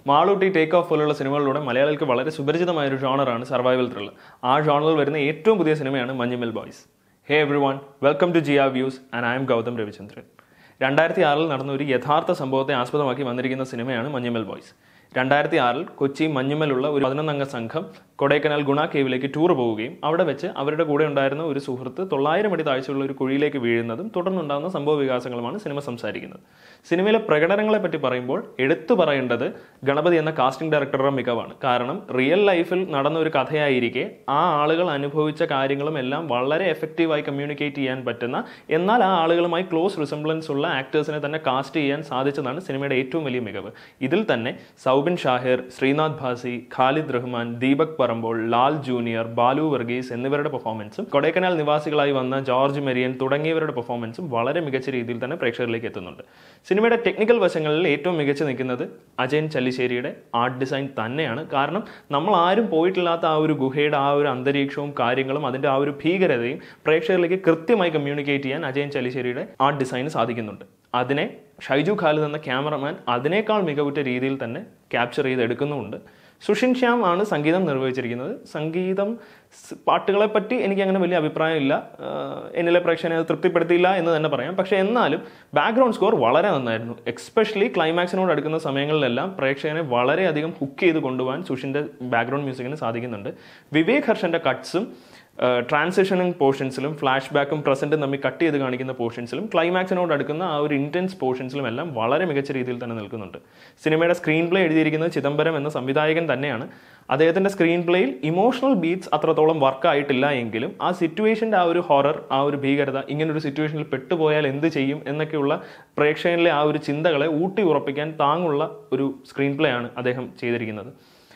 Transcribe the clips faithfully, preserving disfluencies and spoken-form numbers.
Malootty, take off പോലുള്ള സിനിമകളിലൂടെ മലയാളികൾക്ക് വളരെ സുപരിചിതമായ ഒരു ജോണറാണ് സർവൈവൽ ത്രില്ലർ. ആ ജോണറിൽ വരുന്ന ഏറ്റവും പുതിയ സിനിമയാണ് Manjummel boys. Hey everyone, welcome to Jiya views and I'm Gautham Ravichandran. രണ്ടായിരത്തി ആറിൽ നടന്ന ഒരു യഥാർത്ഥ സംഭവത്തെ ആസ്പദമാക്കി വന്നിരിക്കുന്ന സിനിമയാണ് മഞ്ഞുമൽ ബോയ്സ്. രണ്ടായിരത്തി ആറിൽ കൊച്ചി മഞ്ഞുമലുള്ള ഒരു പതിനൊന്നംഗ സംഘം കൊടൈക്കനാൽ ഗുണ കേവിലേക്ക് ടൂർ പോവുകയും അവിടെ വെച്ച് അവരുടെ കൂടെ ഉണ്ടായിരുന്ന ഒരു സുഹൃത്ത് തൊള്ളായിരം അടി താഴ്ചയുള്ള ഒരു കുഴിയിലേക്ക് വീഴുന്നതും തുടർന്നുണ്ടാകുന്ന സംഭവ വികാസങ്ങളുമാണ് സിനിമ സംസാരിക്കുന്നത്. സിനിമയിലെ പ്രകടനങ്ങളെ പറ്റി പറയുമ്പോൾ എടുത്തു പറയേണ്ടത് ഗണപതി എന്ന കാസ്റ്റിംഗ് ഡയറക്ടറുടെ മികവാണ്. കാരണം റിയൽ ലൈഫിൽ നടന്ന ഒരു കഥയായിരിക്കെ ആ ആളുകൾ അനുഭവിച്ച കാര്യങ്ങളും എല്ലാം വളരെ എഫക്റ്റീവായി കമ്മ്യൂണിക്കേറ്റ് ചെയ്യാൻ പറ്റുന്ന, എന്നാൽ ആ ആളുകളുമായി ക്ലോസ് റിസംബ്ലൻസ് ഉള്ള ആക്ടേഴ്സിനെ തന്നെ കാസ്റ്റ് ചെയ്യാൻ സാധിച്ചതാണ് സിനിമയുടെ ഏറ്റവും വലിയ മികവ്. ഇതിൽ തന്നെ സൗബിൻ ഷാഹിർ, ശ്രീനാഥ് ഭാസി, ഖാലിദ് റഹ്മാൻ, ദീപക് പറമ്പോൾ, ലാൽ ജൂനിയർ, ബാലു വർഗീസ് എന്നിവരുടെ പെർഫോമൻസും കൊടൈക്കനാൽ നിവാസികളായി വന്ന ജോർജ് മെരിയൻ തുടങ്ങിയവരുടെ പെർഫോമൻസും വളരെ മികച്ച രീതിയിൽ തന്നെ പ്രേക്ഷകരിലേക്ക് എത്തുന്നുണ്ട്. സിനിമയുടെ ടെക്നിക്കൽ വശങ്ങളിൽ ഏറ്റവും മികച്ചു നിൽക്കുന്നത് അജയൻ ചല്ലിശ്ശേരിയുടെ ആർട്ട് ഡിസൈൻ തന്നെയാണ്. കാരണം നമ്മൾ ആരും പോയിട്ടില്ലാത്ത ആ ഒരു ഗുഹയുടെ ആ ഒരു അന്തരീക്ഷവും കാര്യങ്ങളും അതിൻ്റെ ആ ഒരു ഭീകരതയും പ്രേക്ഷകരിലേക്ക് കൃത്യമായി കമ്മ്യൂണിക്കേറ്റ് ചെയ്യാൻ അജയൻ ചല്ലിശ്ശേരിയുടെ ആർട്ട് ഡിസൈന് സാധിക്കുന്നുണ്ട്. അതിനെ ഷൈജു ഖാലിദ് എന്ന ക്യാമറമാൻ അതിനേക്കാൾ മികവുറ്റ രീതിയിൽ തന്നെ ക്യാപ്ചർ ചെയ്തെടുക്കുന്നുമുണ്ട്. സുഷിൻ ശ്യാം ആണ് സംഗീതം നിർവഹിച്ചിരിക്കുന്നത്. സംഗീതം പാട്ടുകളെ പറ്റി എനിക്ക് അങ്ങനെ വലിയ അഭിപ്രായമില്ല, എന്നിലെ പ്രേക്ഷകനെ അത് തൃപ്തിപ്പെടുത്തിയില്ല എന്ന് തന്നെ പറയാം. പക്ഷേ എന്നാലും ബാക്ക്ഗ്രൗണ്ട് സ്കോർ വളരെ നന്നായിരുന്നു. എക്സ്പെഷ്യലി ക്ലൈമാക്സിനോട് അടുക്കുന്ന സമയങ്ങളിലെല്ലാം പ്രേക്ഷകനെ വളരെയധികം ഹുക്ക് ചെയ്ത് കൊണ്ടുപോകാൻ സുഷിൻ്റെ ബാക്ക്ഗ്രൗണ്ട് മ്യൂസിക്കിന് സാധിക്കുന്നുണ്ട്. വിവേക് ഹർഷൻ്റെ കട്ട്സും ട്രാൻസിഷനിങ് പോർഷൻസിലും ഫ്ലാഷ് ബാക്കും പ്രസൻറ്റും തമ്മിൽ കട്ട് ചെയ്ത് കാണിക്കുന്ന പോർഷൻസിലും ക്ലൈമാക്സിനോട് അടുക്കുന്ന ആ ഒരു ഇൻറ്റൻസ് പോർഷൻസിലും എല്ലാം വളരെ മികച്ച രീതിയിൽ തന്നെ നിൽക്കുന്നുണ്ട്. സിനിമയുടെ സ്ക്രീൻ പ്ലേ എഴുതിയിരിക്കുന്നത് ചിദംബരം എന്ന സംവിധായകൻ തന്നെയാണ്. അദ്ദേഹത്തിൻ്റെ സ്ക്രീൻ പ്ലേയിൽ ഇമോഷണൽ ബീറ്റ്സ് അത്രത്തോളം വർക്കായിട്ടില്ല എങ്കിലും ആ സിറ്റുവേഷൻ്റെ ആ ഒരു ഹൊറർ, ആ ഒരു ഭീകരത, ഇങ്ങനൊരു സിറ്റുവേഷനിൽ പെട്ടുപോയാൽ എന്ത് ചെയ്യും എന്നൊക്കെയുള്ള പ്രേക്ഷകനിലെ ആ ഒരു ചിന്തകളെ ഊട്ടി ഉറപ്പിക്കാൻ താങ്ങുള്ള ഒരു സ്ക്രീൻ പ്ലേ ആണ് അദ്ദേഹം ചെയ്തിരിക്കുന്നത്.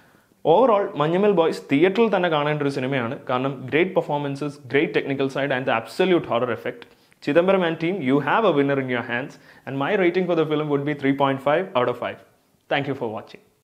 ഓവറോൾ മഞ്ഞുമൽ ബോയ്സ് തിയേറ്ററിൽ തന്നെ കാണേണ്ട ഒരു സിനിമയാണ്. കാരണം great performances, great technical side and the absolute horror effect. Chidambaram and team, you have a winner in your hands, and my rating for the film would be three point five out of five. Thank you for watching.